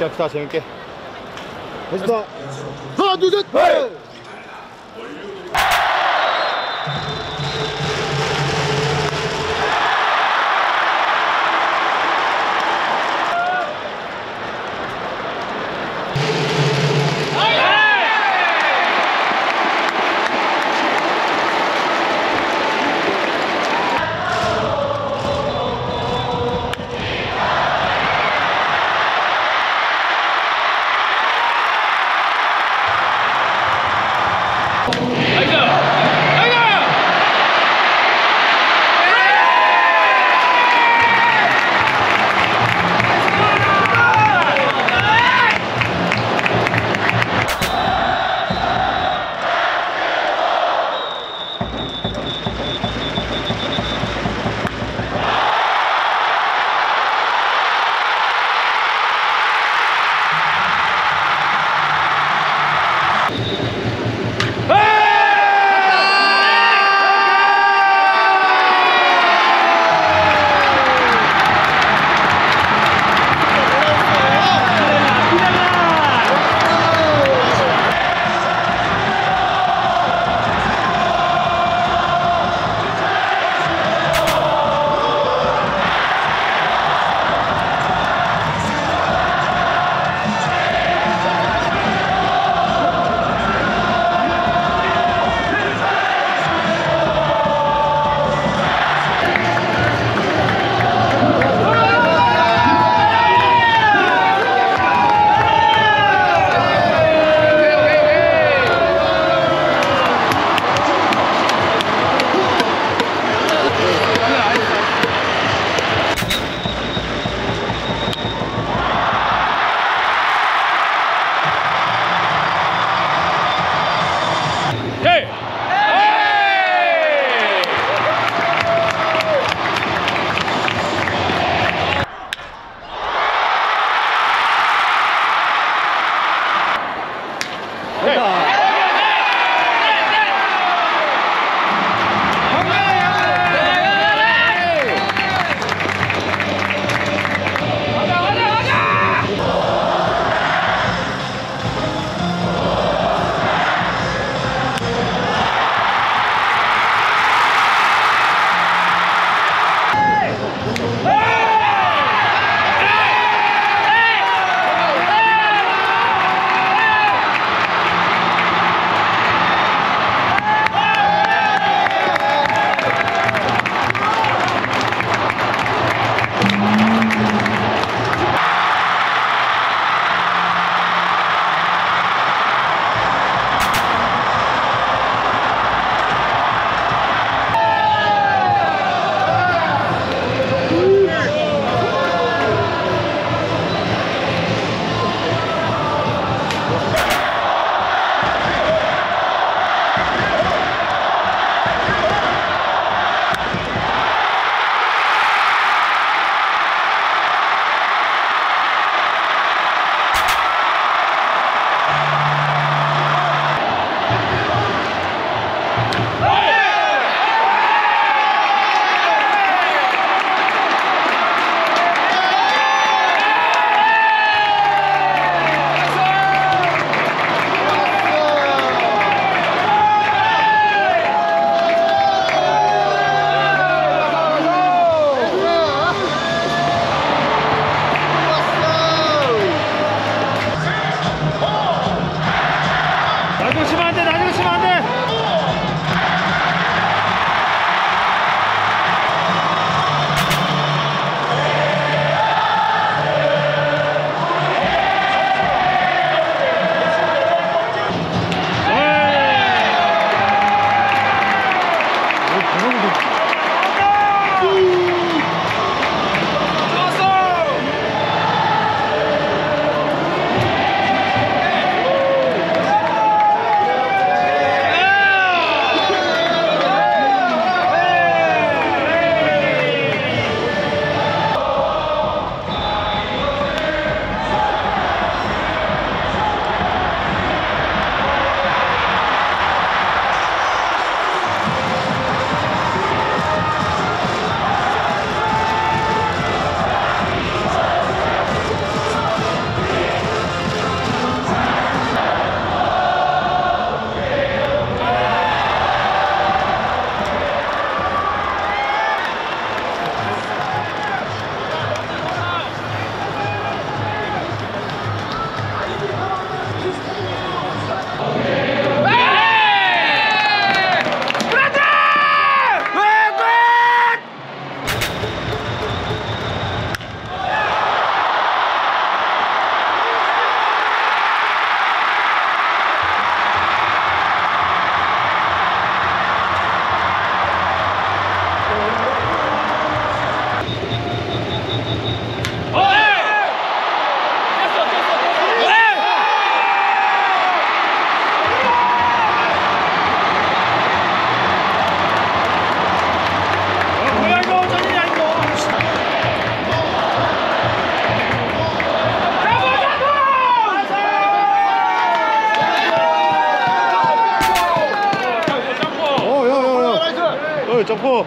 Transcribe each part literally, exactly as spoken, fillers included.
합시다. 재밌게. 됐습니다. 하나, 둘, 셋! 네! 어이 점프.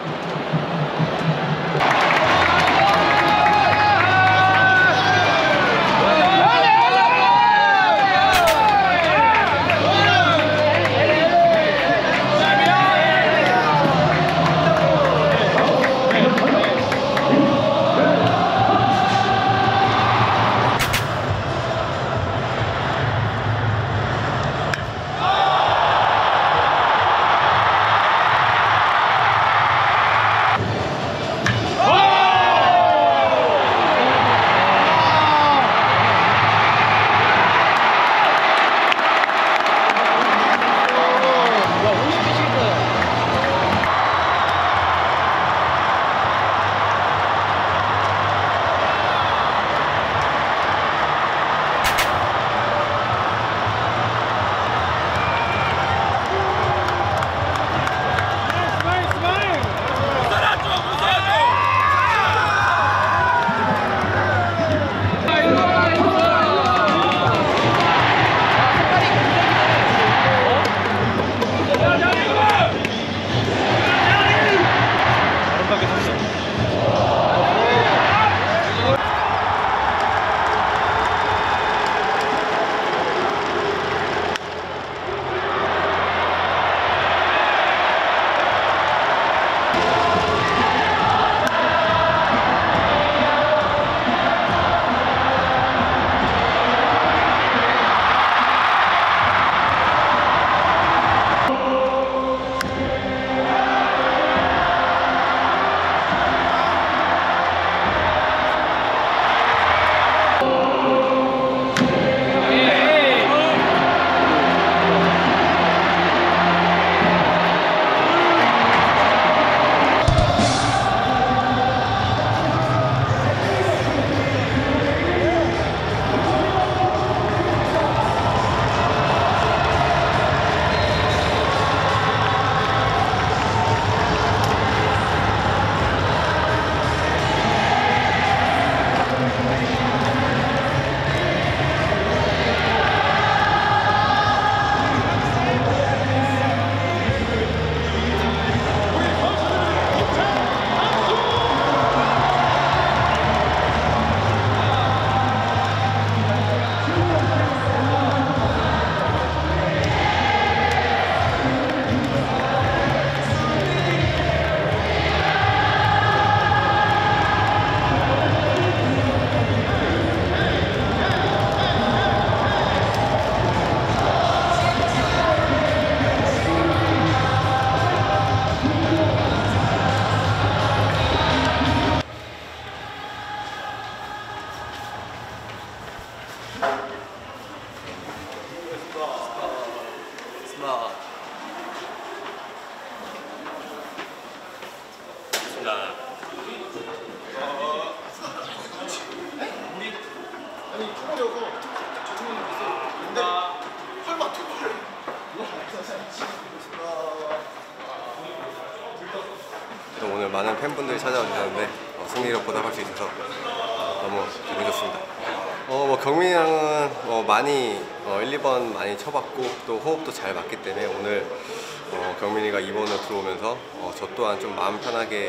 오늘 많은 팬분들이 찾아와 주셨는데 어, 승리로 보답할 수 있어서 어, 너무 기분 좋습니다. 어, 뭐 경민이랑은 어, 많이 어, 일, 이 번 많이 쳐봤고 또 호흡도 잘 맞기 때문에 오늘 어, 경민이가 이 번으로 들어오면서 어, 저 또한 좀 마음 편하게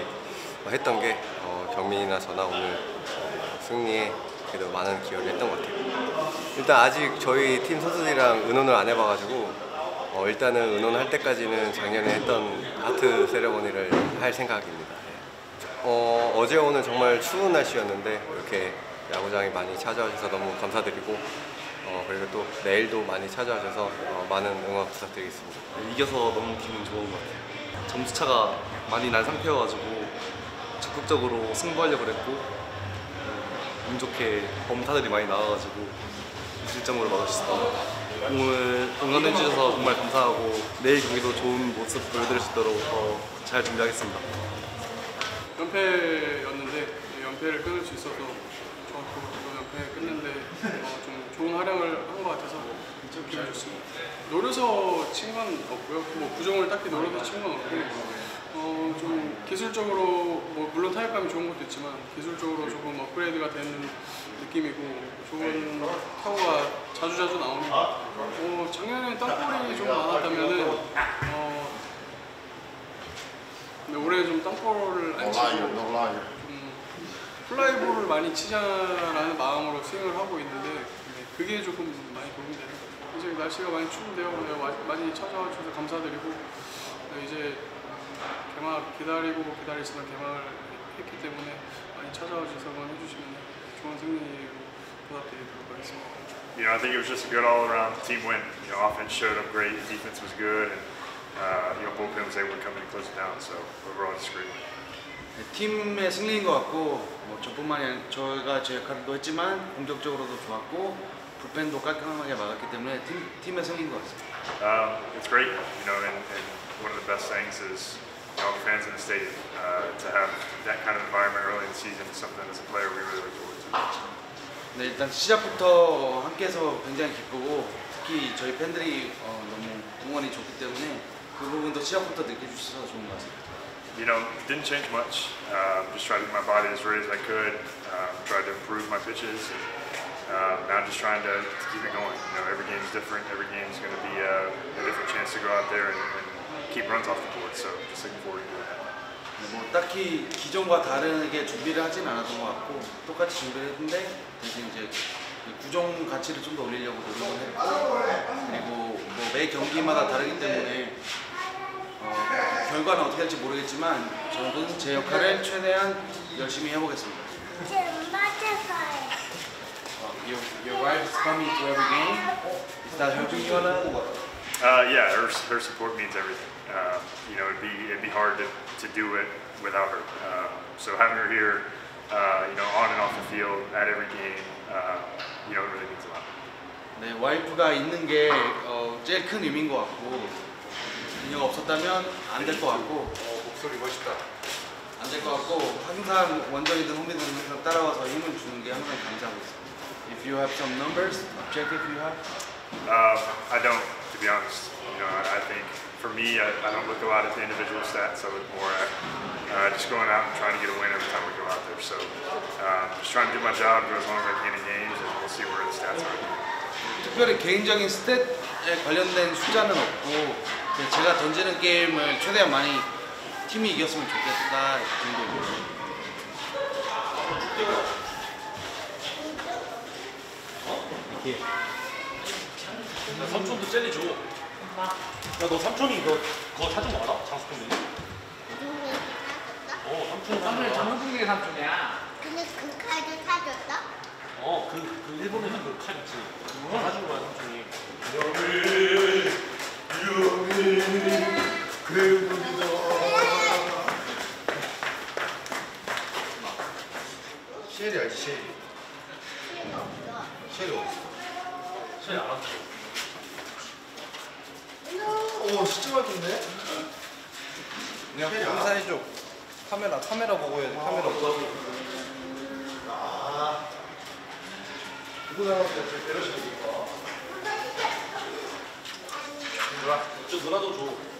했던 게 어, 경민이나 저나 오늘 승리에 그래도 많은 기여를 했던 것 같아요. 일단 아직 저희 팀 선수들이랑 의논을 안 해봐가지고 어, 일단은 의논할 때까지는 작년에 했던 하트 세레머니를 할 생각입니다. 어, 어제 오늘 정말 추운 날씨였는데 이렇게 야구장에 많이 찾아와 주셔서 너무 감사드리고 어, 그리고 또 내일도 많이 찾아와 주셔서 어, 많은 응원 부탁드리겠습니다. 이겨서 너무 기분 좋은 것 같아요. 점수차가 많이 난 상태여가지고 적극적으로 승부하려고 그랬고 운 좋게 범타들이 많이 나와가지고 실점으로 막을 수 있었던 것 같아요. 오늘 응원해주셔서 정말 감사하고 내일 경기도 좋은 모습 보여드릴 수 있도록 더 잘 준비하겠습니다. 연패였는데 연패를 끊을 수 있어서 좋았고 또 연패 끊는데 어, 좀 좋은 활약을 한 것 같아서 기분 좋습니다. 노려서 친 건 없고요. 뭐 구종을 딱히 노려서 친 건 없고 어, 좀 기술적으로 뭐 물론 타격감이 좋은 것도 있지만 기술적으로 조금 업그레이드가 되는 느낌이고 좋은 타구가 자주자주 나오는 것 같아요. 어, 작년에 땅볼이 좀 많았다면은 어, 안 치고 좀 플라이볼을 많이 치자라는 마음으로 스윙을 하고 있는데 네, 그게 조금 많이 도움이 돼요. 이제 날씨가 많이 추운데요. 네, 와- 많이 찾아와 주셔서 감사드리고 네, 이제 개막 기다리고 기다리시던 개막을 했기 때문에 많이 찾아와 주셔서 해주시면 좋은 승리로 보답드리도록 하겠습니다. You know, I think it was just a good all-around team win. You know, offense showed up great, defense was good, and uh, you know, bullpen was able to come in and close it down. So overall, it's a great win. 네, 팀의 승리인 것 같고 뭐 저뿐만이 아니라 저희가 제 역할도 했지만 공격적으로도 좋았고 불펜도 깔끔하게 막았기 때문에 팀, 팀의 승리인 것 같습니다. Um, it's great, you know, and, and one of the best things is you know, fans in the stadium uh, to have that kind of environment early in the season is something as a player we really look forward to. 네, 일단 시작부터 함께해서 굉장히 기쁘고 특히 저희 팬들이 어, 너무 응원이 좋기 때문에 그 부분도 시작부터 느껴주셔서 좋은 것 같습니다. You know, didn't change much. Um, just tried to get my body as ready as I could. Um, tried to improve my pitches, and um, now just trying to, to keep it going. You know, every game's different. Every game's going to be a, a different chance to go out there and, and keep runs off the board. So just looking forward to doing that. 네, 뭐 딱히 기존과 다르게 준비를 하진 않았던 것 같고 똑같이 준비를 했는데 대신 이제 그 구종 가치를 좀 더 올리려고 노력을 했고 그리고 뭐 매 경기마다 다르기 때문에 어, 결과는 어떻게 될지 모르겠지만 저는 제 역할을 최대한 열심히 해보겠습니다. 어, your, your wife is coming to every game. Is that helping you a lot? Uh, yeah, her, her support means everything. Um, you know, it'd be it'd be hard to, to do it without her. Um, so having her here, uh, you know, on and off the field at every game, uh, you know, it really means a lot. 네, 와이프가 있는 게 어, 제일 큰 의미인 것 같고 그녀가 없었다면 안 될 것 같고 목소리 멋있다. 안 될 것 같고 항상 원정이든 홈이든 항상 따라와서 힘을 주는 게 항상 감사하고 있습니다. If you have some numbers, check if you have. Um, I don't, to be honest. You know, I, I think for me, I, I don't look a lot at the individual stats. I look more at uh, just going out and trying to get a win every time we go out there. So um, just trying to do my job, go as long as I can in games, and we'll see where the stats are. 특별히 개인적인 스탯에 관련된 숫자는 없고 그냥 제가 던지는 게임을 최대한 많이 팀이 이겼으면 좋겠다 정도입니다. 야, 삼촌도 젤리 줘. 야, 너 삼촌이 너 그거 사준 거 알아? 장수풍뎅이? 어, 삼촌 삼촌이 사준 거. 장동국의 삼촌이야. 근데 그 카드 사줬어? 어, 그, 그 일본에서 그 칼 있지. 그거 사준 거야, 삼촌이. 쉘이 알지, 쉘이. 쉘이 어딨어? 쟤 알았어. 오, 진짜 맛있네. 그냥 쉘이 알아? 공산해줘. 카메라 카메라 보고 해야 돼. 카메라 없어. 아. 누구 나왔어요? 저 배러시니까. 저 너라도 줘.